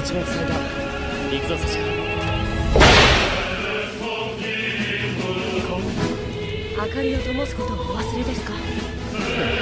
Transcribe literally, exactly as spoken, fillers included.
ちも連れだ。行くぞサシャ。こんな明かりを灯すことをお忘れですか？